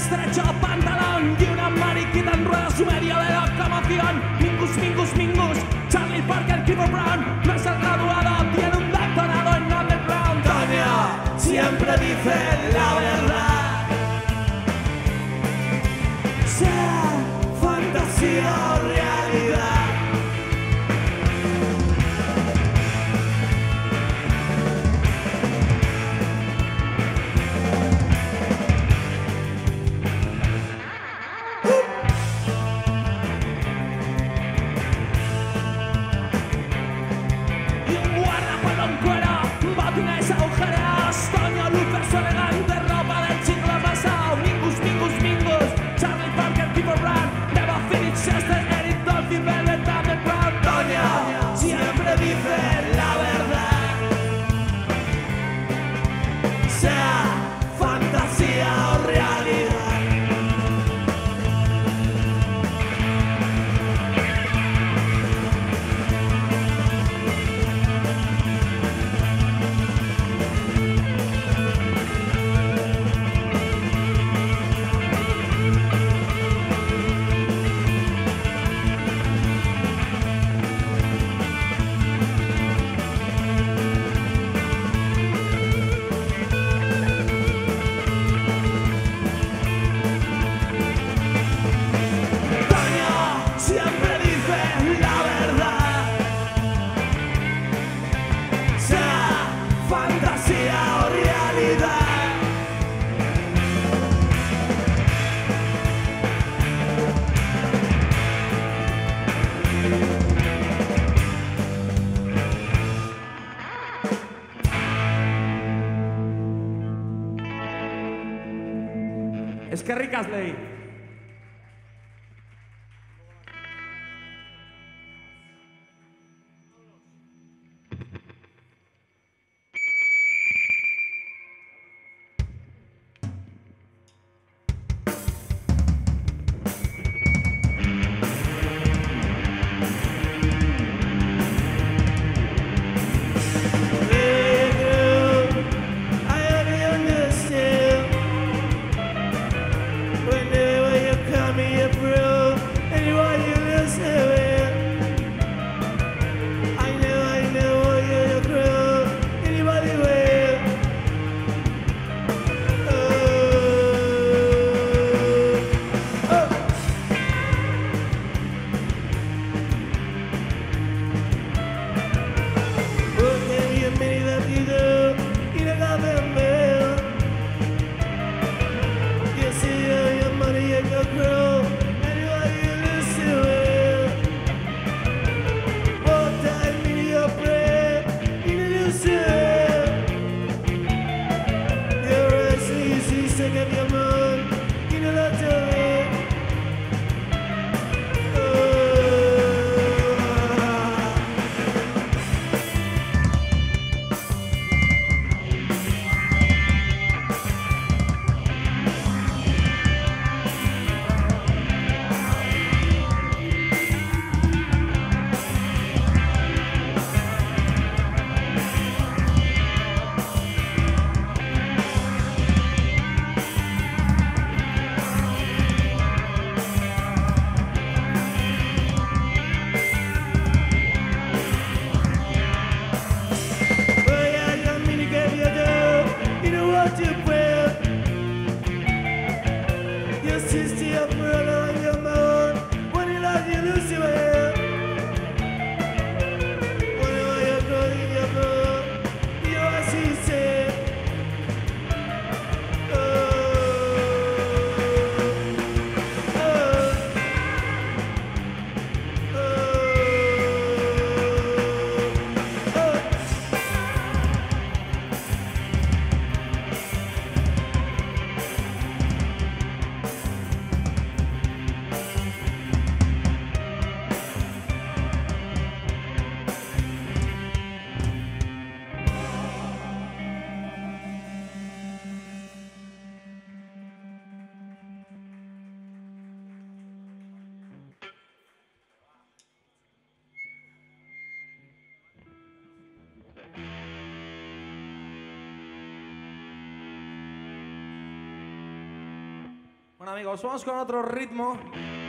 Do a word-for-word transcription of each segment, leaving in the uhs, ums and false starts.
estrecho pantalón y una mariquita en ruedas su medio de locomoción. Mingus, Mingus, Mingus, Charlie Parker, Clifford Brown. No es el graduado, tiene un doctorado en underground. Toño siempre dice la verdad, sea fantasía o realidad. Es que ricas ley. When Bueno, amigos, vamos con otro ritmo.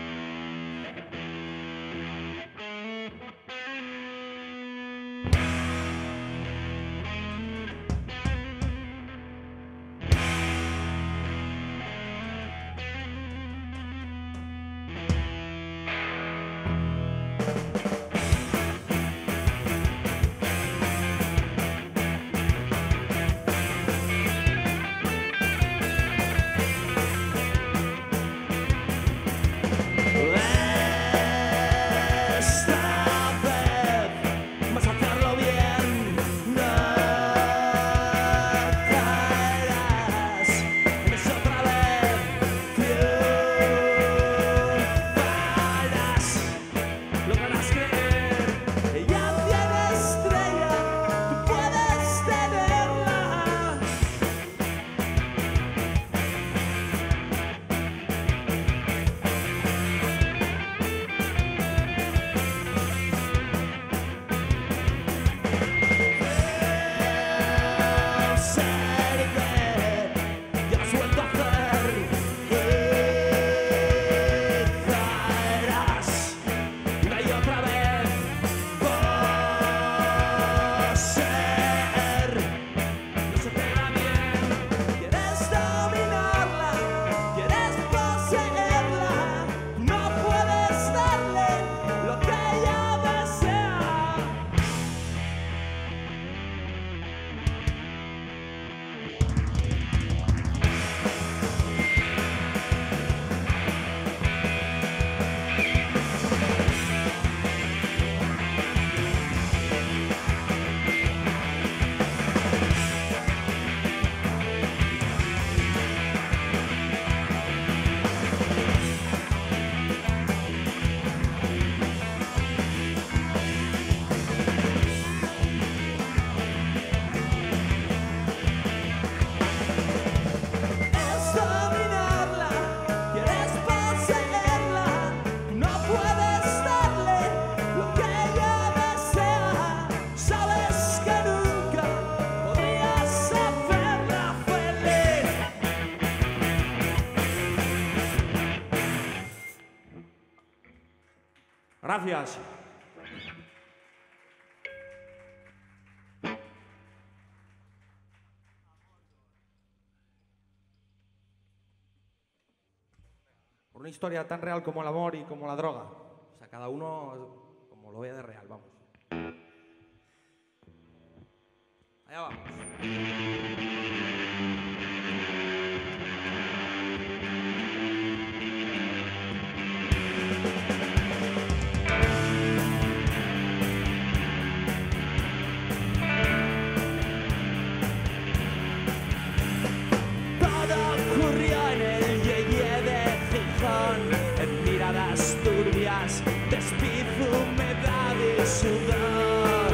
Gracias. Por una historia tan real como el amor y como la droga. O sea, cada uno como lo ve de real, vamos. Allá vamos. Turbias, despido, humedad y sudor.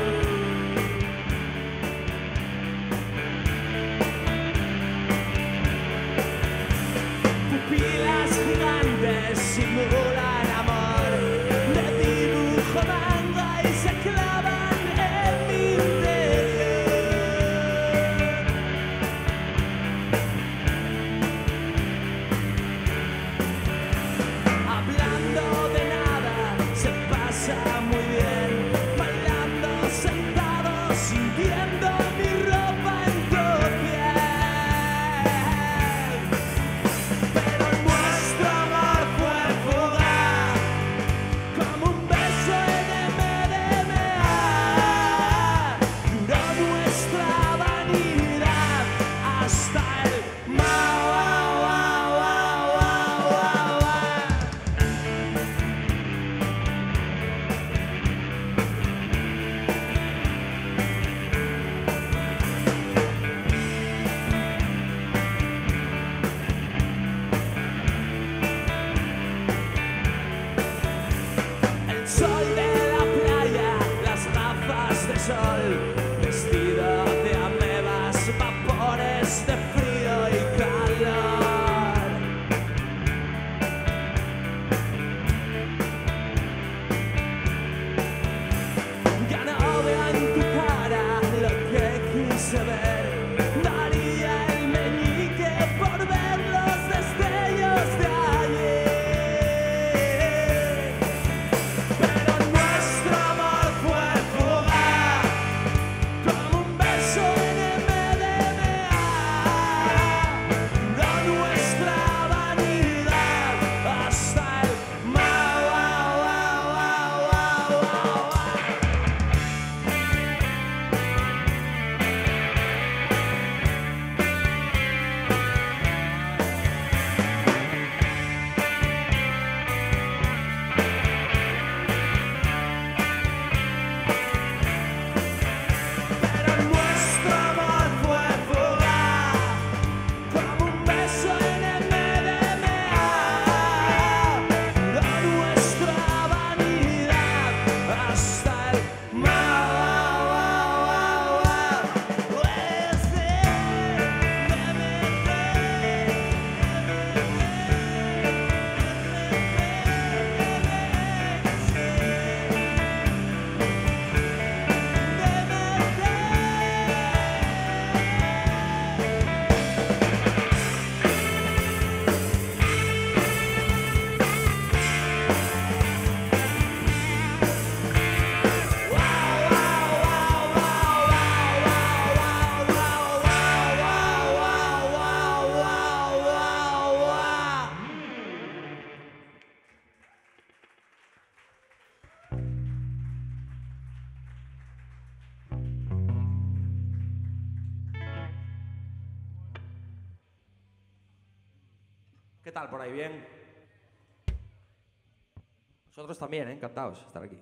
Pupilas gigantes simulan amor, de dibujo manga y se clavan en mi interior. Hablando de nada se pasa muy bien, bailando sentados, sintiendo mi ropa en tu piel. Pero nuestro amor fue fugaz, como un beso en M D M A. Duró nuestra vanidad hasta el mau, au, au, au, au, au, au. El sol de la playa, las gafas de sol, vestido de amebas, vapores de frío y calor. Ya no veo en tu cara lo que quise ver, daría el meñique por ver los destellos de ¿Qué tal por ahí? ¿Bien? Nosotros también, ¿eh? Encantados de estar aquí.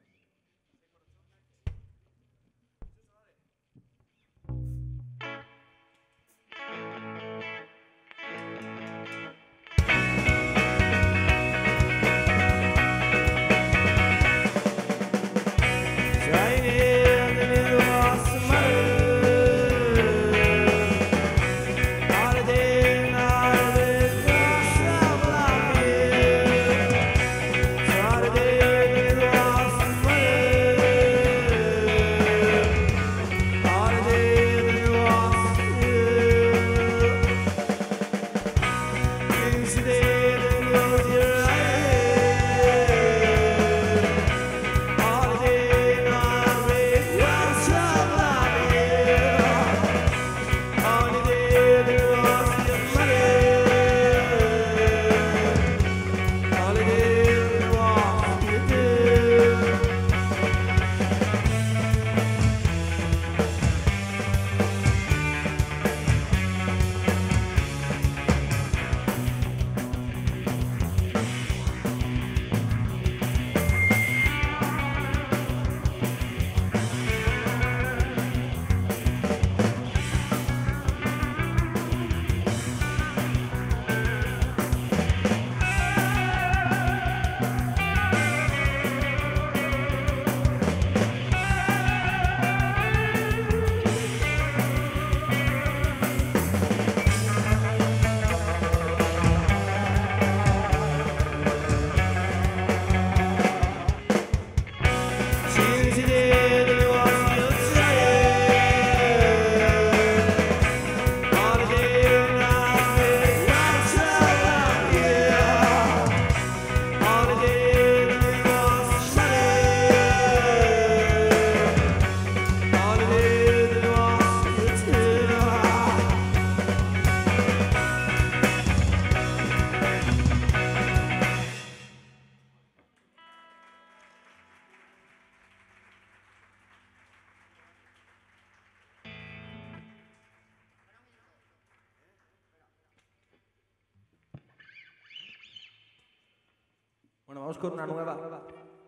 Bueno, vamos con una nueva.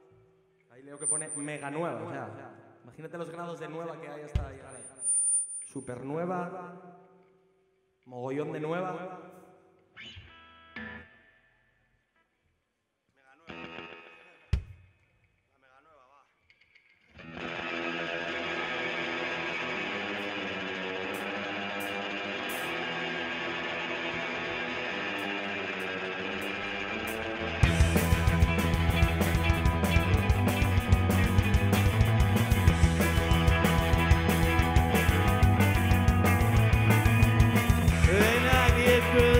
Ahí leo que pone mega nueva. O sea, imagínate los grados de nueva que hay hasta llegar ahí. Super nueva. Mogollón de nueva. When I get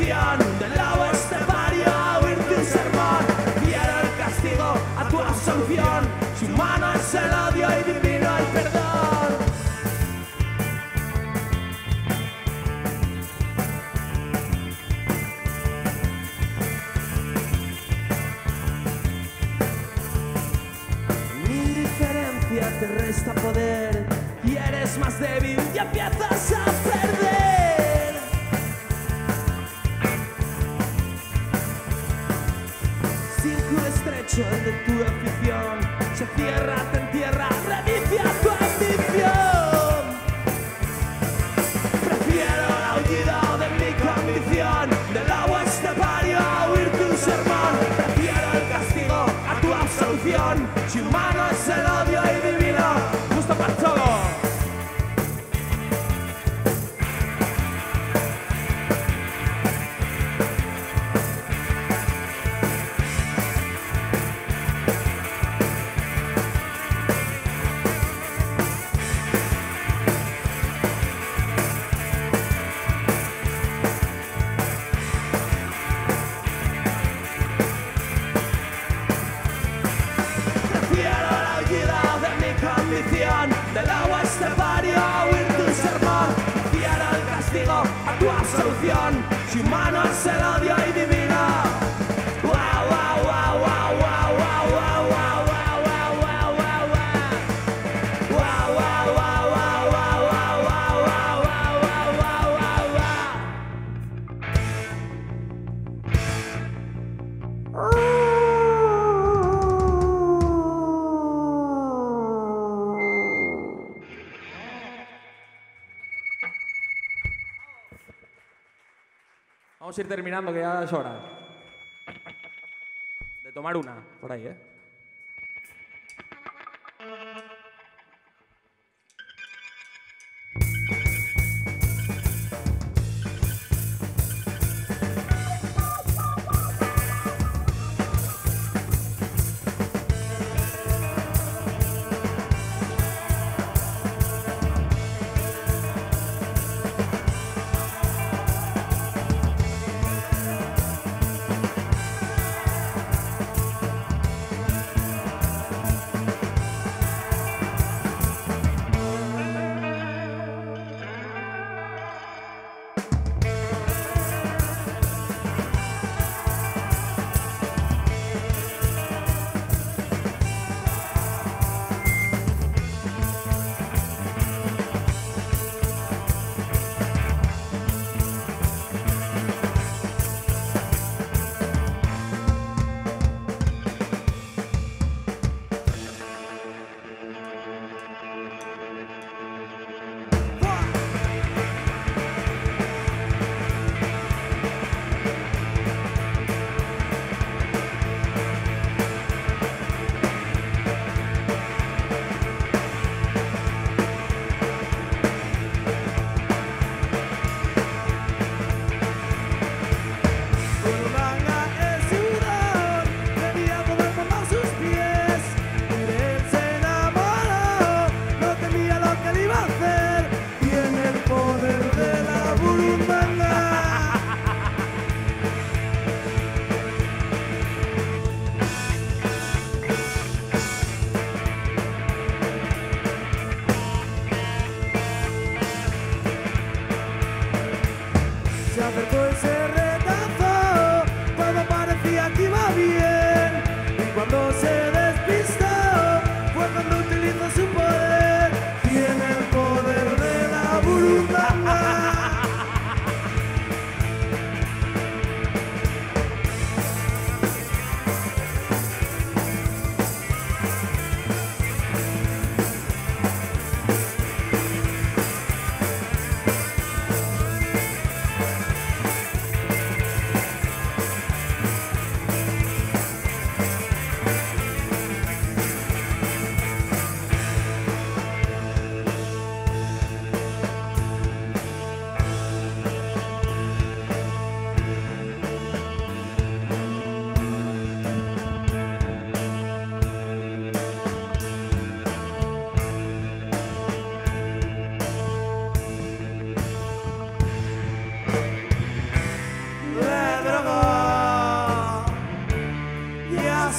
ambición del lobo estepario a oír tu sermón. Quiero el castigo a tu absolución. Si humano es el odio y divino el perdón. Mi indiferencia te resta poder y eres más débil y empiezas a perder. Círculo estrecho el de tu afición, se cierra, te entierra, reinicia tu ambición. Prefiero el aullido de mi condición, del lobo estepario a oír tu sermón. Prefiero el castigo a tu absolución, si humano es el odio y divino, justo para todo. Del agua estepario a oír tu sermón. Prefiero el castigo a tu absolución, si humano es el odio y divino. Wow, wow, wow, wow, wow, wow, wow, wow, wow, wow, wow, wow, wow. Wow, wow, wow, wow, wow, wow, wow, wow, wow, wow, wow, wow. Vamos a ir terminando, que ya es hora de tomar una, por ahí, ¿eh?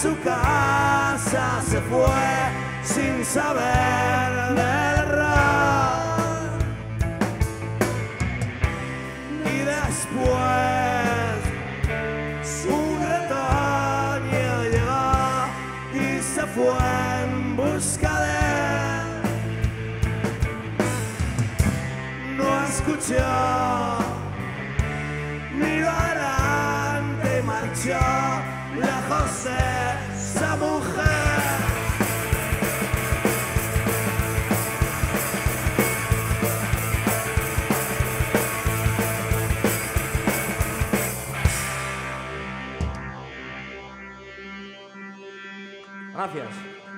su casa se fue sin saber del error. Y después un retoño llegó y se fue en busca de él. No escuchó, miró adelante y marchó lejos de esa mujer. Gracias.